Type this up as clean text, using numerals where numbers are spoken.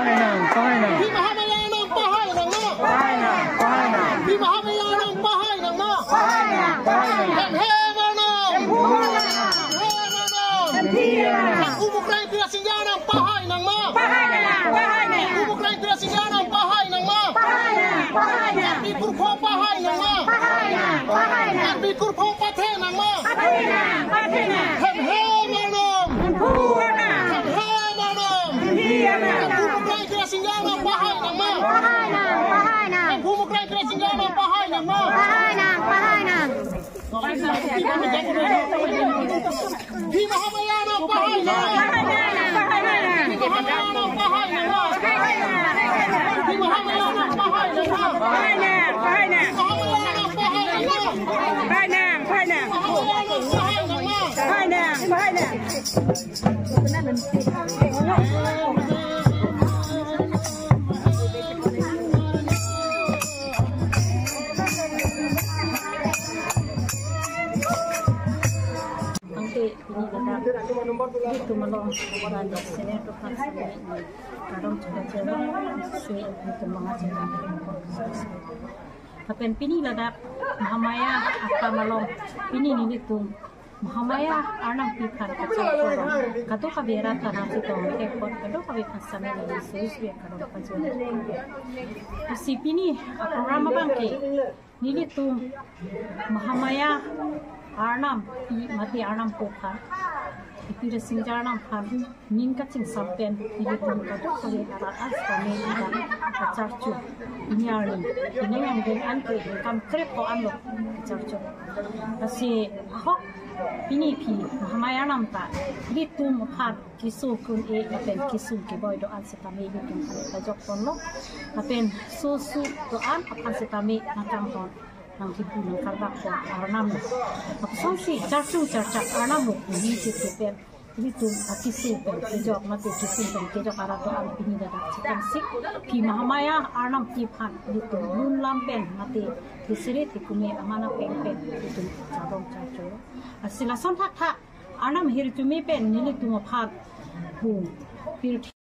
พี่มหามายานำป้าให้หนังมาพี่มหามายานำป้าให้หนังมาเฮ้มานาอุบุกไรเกลือสิญญาณป้าให้หนังมาอุบุกไรเกลือสิญญาณป้าให้หนังมามีกุรพป้าให้หนังมามีกุรพป้าเทหนังมาเฮ้มานาผู้มุกไล่เกลือสิญญาณป้าให้หนังมาผู้มุกไล่เกลือสิญญาณป้าให้หนังมาพี่มหามายานป้าให้หนังพี่มหามายานป้าให้หนังพี่มหามายานป้าให้หนังitu melong dan seni tukar seni kadang coba sui itu mengajar tapi pini ladap Mahamaya apa melong pini ni tu Mahamaya arnam pikan kacau korong kado kabera tanah itu ekor kado kabekan sama ni sesuai kadang kajian si pini apa ramah bangke ni tu Mahamaya arnam mati arnam pokar itu resinjaran ham ningkat sing sampen ini tungkat kali aras kami dan acarcu ini arni ini yang dengan ke kam krep ko amlo acarcu asi hok ini pi Mahamaya nam ta di tum phat kisu kun e apen kisu ke boy do an setami di tum ta jok ponlo apen susu do an apan setami nakam hon nang hibu nang karbak ko arnam apson si charchu arnam mo ni ti pen itu akisu pen kejok mati kisu pen kejok arah to al pini dadak chikan sik pi Mahamaya arnam ti phan itu nun lampen mati disiri ti kume amana pen itu jadong charchu asila son thak arnam hir tumi pen nili tu phat hu pir